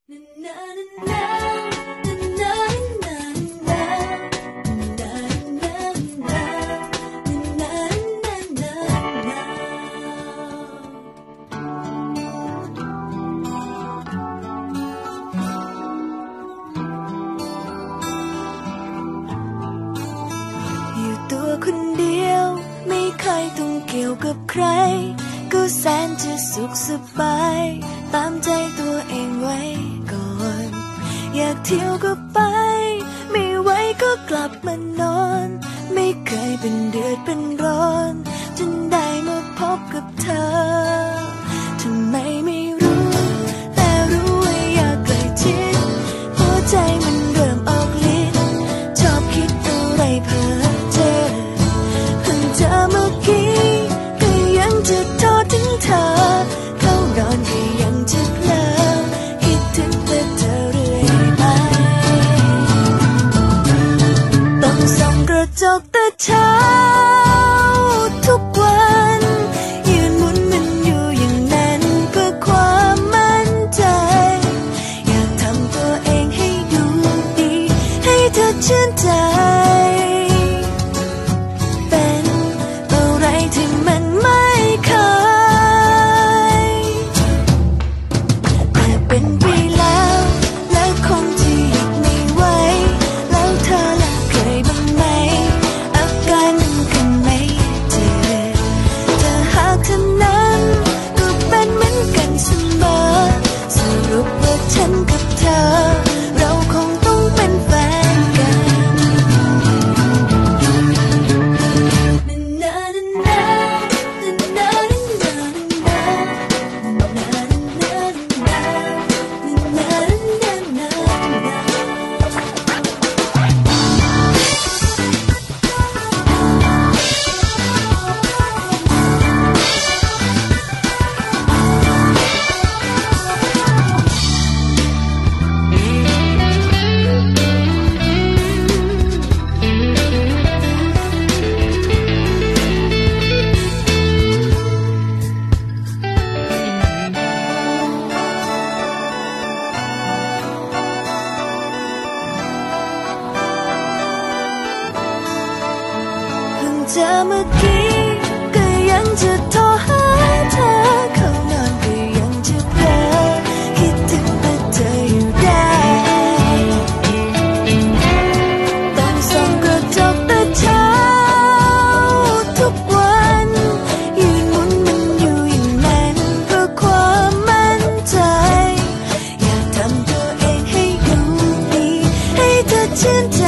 ตัวคนเดียวไม่เคยต้องเกี่ยวกับใครก็แสนจะสุขสบายตามใจตัวเองไว้ก่อนอยากเที่ยวก็ไปไม่ไหวก็กลับมานอนไม่เคยเป็นเดือดเป็นร้อนจนได้มาพบกับเธอทำไมไม่รู้แต่รู้ว่าอยากใกล้ชิดหัวใจมันเริ่มออกฤทธิ์ชอบคิดอะไรเพ้อเจ้อเพิ่งเจอเมื่อกี้ก็ยังจะทอดถึงเธอเข้านอนก็ยังจะเพลินคิดถึงแต่เธอเรื่อยไปต้องส่องกระจกแต่เช้าทุกวันยืนหมุนมันอยู่อย่างนั้นเพื่อความมั่นใจอยากทำตัวเองให้ดูดีให้เธอชื่นใจเป็นอะไรที่มันไม่เคยแต่เป็นปีแล้วแล้วคงจะหยุดไม่ไหวแล้วเธอล่ะเคยบ้างไหมอาการมันขึ้นไม่เจ็บถ้าหากเธอนั้นก็เป็นเหมือนกันเสมอสรุปว่าฉันกับเธอเราคงต้องเป็นแฟนกันเจอเมื่อกี้ก็ยังจะโทรหาเธอเข้านอนก็ยังจะเพลอคิดถึงแต่เธออยู่ได้ต้องส่องกระจกแต่เช้าทุกวันยืนหมุนมันอยู่อย่างนั้นเพื่อความมั่นใจอยากทำตัวเองให้ดูดีให้เธอชื่นใจ